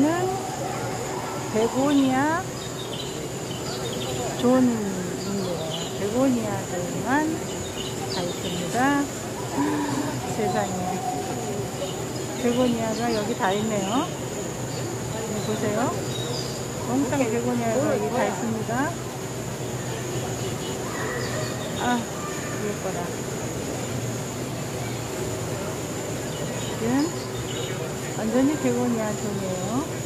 여기는 베고니아 존이에요. 베고니아들만 다 있습니다. 세상에, 베고니아가 여기 다 있네요. 보세요. 몽땅 베고니아가 여기 다 있습니다. 아, 예뻐라. 지금 완전히 베고니아 존이에요.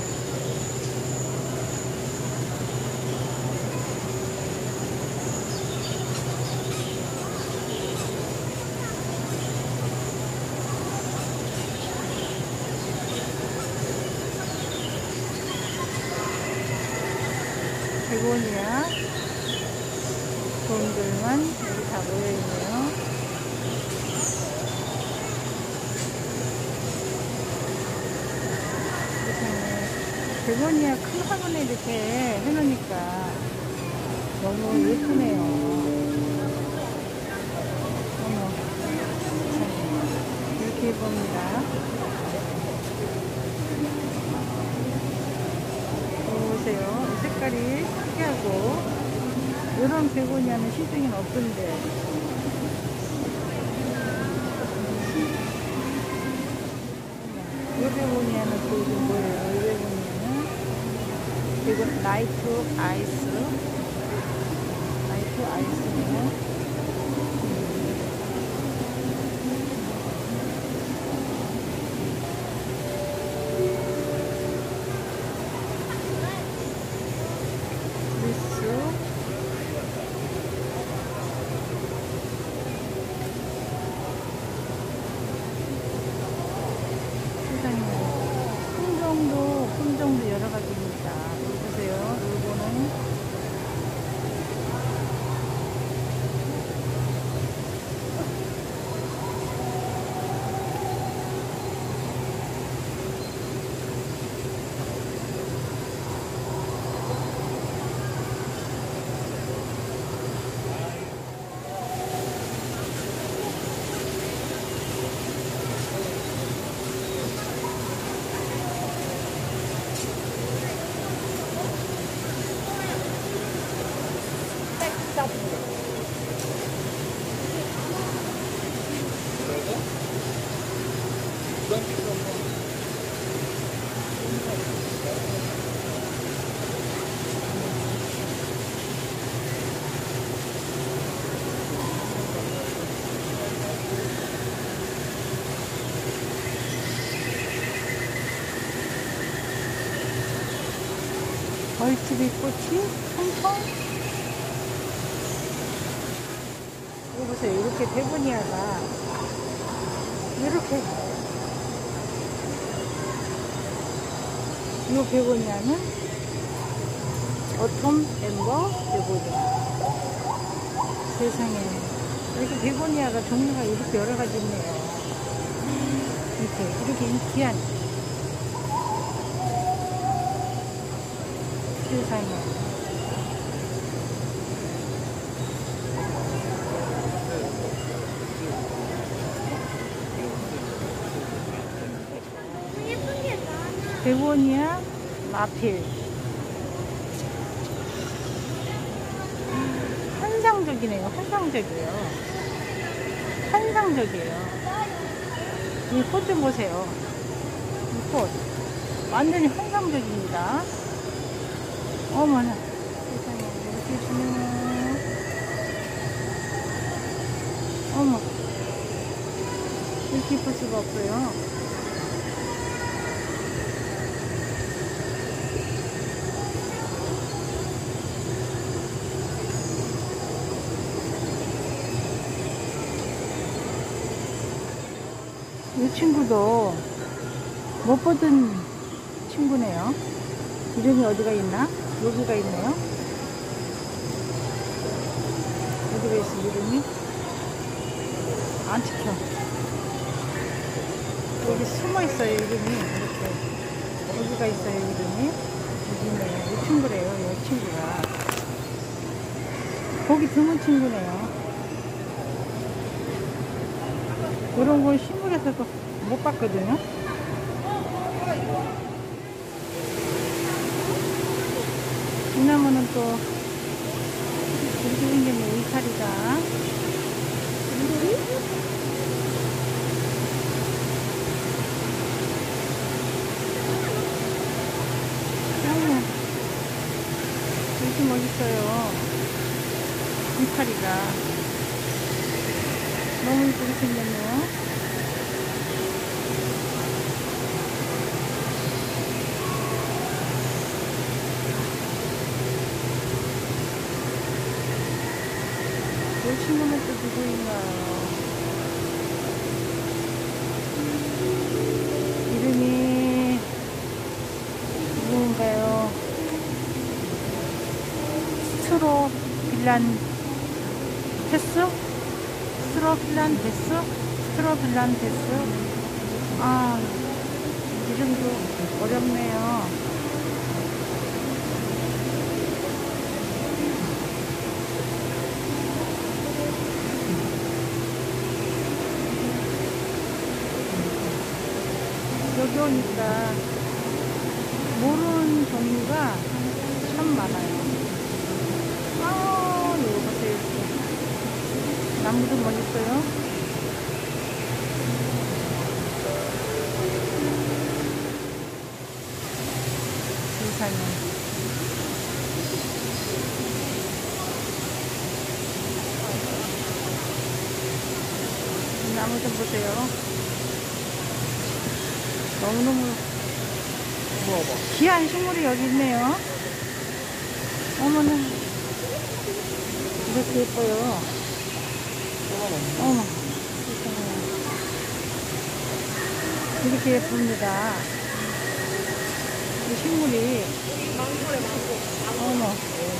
베고니아 존들만 여기 다 모여있네요. 베고니아 큰 화분에 이렇게 해놓으니까 너무 예쁘네요. 어머, 이렇게 예쁩니다. 보세요. 이 색깔이 특이하고, 이런 베고니아는 시중에는 없던데. 이 베고니아는 또 뭐예요? 이 베고니아는 이거 나이트 아이스네요. 품종도 여러 가지입니다. 여기 보세요. 이거는 벌집이 꽃이 펑펑. 이거 보세요. 이렇게 베고니아가 이렇게, 이 베고니아는 어텀 엠버 베고니아. 세상에, 이렇게 베고니아가 종류가 이렇게 여러 가지 있네요. 이렇게 귀한, 세상에. 베고니아 마필. 환상적이네요. 환상적이에요. 이 꽃 좀 보세요. 이 꽃 완전히 환상적입니다. 어머나, 세상에, 이렇게 주네요. 어머, 이렇게 이쁠 수가 없어요. 이 친구도 못 보던 친구네요. 이름이 어디가 있나? 여기가 있네요. 어디가 있어, 이름이? 안 찍혀. 여기 숨어 있어요, 이름이. 이렇게. 여기가 있어요, 이름이. 여기 있네요. 이 친구래요, 이 친구가. 보기 드문 친구네요. 이런 건 시골에서도 못 봤거든요. 이 나무는 또 이렇게 생겼네. 울타리가. 어머, 이렇게 멋있어요. 울타리가. 너무 이쁘게 생겼네요. 이 친구는 또 누구인가요? 이름이 누군가요? 스트로빌란테스? 스트로빌란테스? 아, 이름도 어렵네요. 여기 오니까 모르는 종류가 참 많아요. 아, 이거 보세요. 이렇게. 나무도 멋있어요. 세상에. 이 나무 좀 보세요. 너무너무 귀한 식물이 여기 있네요. 어머나, 이렇게 예뻐요. 어머, 세상에. 이렇게 예쁩니다. 이 식물이. 어머.